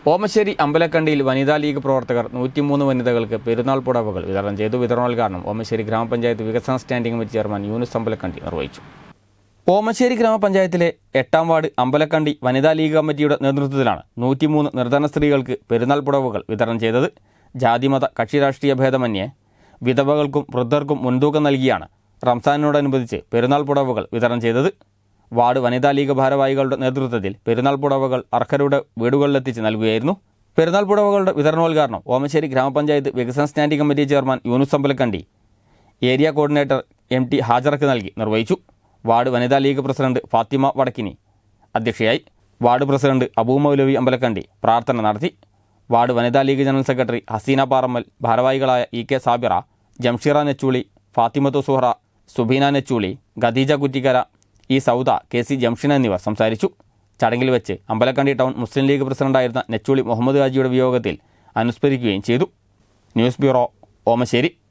ഓമശ്ശേരി അമ്പലക്കണ്ടിയിൽ വനിതാ ലീഗ് പ്രവർത്തകർ 103 വനിതകൾക്ക് പെരുന്നാൾ പുടവകൾ വിതരണം ചെയ്തു. വിതരണോദ്ഘാടനം ഓമശ്ശേരി ഗ്രാമപഞ്ചായത്ത് വികസന standing committee chairman Yunus Ambalakandi നിർവഹിച്ചു. ഓമശ്ശേരി ഗ്രാമപഞ്ചായത്തിലെ 8ാം വാർഡ് അമ്പലക്കണ്ടി വനിതാ ലീഗ് കമ്മിറ്റിയുടെ നേതൃത്വത്തിലാണ് 103 നിർധന സ്ത്രീകൾക്ക് പെരുന്നാൾ പുടവകൾ വിതരണം ചെയ്തത്. ജാതിമത കക്ഷി രാഷ്ട്രീയ ഭേദമന്യേ വിധവകൾക്കും വൃദ്ധർക്കും മുൻതൂക്കം നൽകിയാണ് റംസാനോടനുബന്ധിച്ച് പെരുന്നാൾ പുടവകൾ വിതരണം ചെയ്തത്. വാർഡ് വനിതാ ലീഗ് ഭാരവാഹികളുടെ നേതൃത്വത്തിൽ പെരുന്നാൾ പുടവകൾ അർഹരുടെ വീടുകളിലെത്തിച്ച് നൽകുകയായിരുന്നു. പെരുന്നാൾ പുടവകളുടെ വിതരണോദ്ഘാടനം ഓമശ്ശേരി ഗ്രാമപഞ്ചായത്ത് വികസന standing committee chairman Yunus Ambalakandi area coordinator MT ഹാജറക്ക് നൽകി നിർവഹിച്ചു. വാർഡ് വനിതാ ലീഗ് പ്രസിഡന്റ് ഫാത്തിമ വടക്കിനി അധ്യക്ഷയായി. വാർഡ് പ്രസിഡന്റ് അബൂ മൗലവി അമ്പലക്കണ്ടി പ്രാർത്ഥന നടത്തി. വാർഡ് വനിതാ league general secretary Haseena Parammal, ഭാരവാഹികളായ EK സാബിറ, ജംഷീറ നെച്ചൂളി, ഫാത്തിമത്തു സുഹറ, സുബീന നെച്ചൂളി, ഖദീജ കുറ്റിക്കര, സൗദ, KC ജംഷിന എന്നിവർ സംസാരിച്ചു. ചടങ്ങിൽ വെച്ച് അമ്പലക്കണ്ടി ടൗൺ മുസ്ലിം ലീഗ് പ്രസിഡന്റായിരുന്ന നെച്ചൂളി മുഹമ്മദ് ഹാജിയുടെ വിയോഗത്തിൽ അനുസ്മരിക്കുകയും ചെയ്തു. News bureau, Omassery.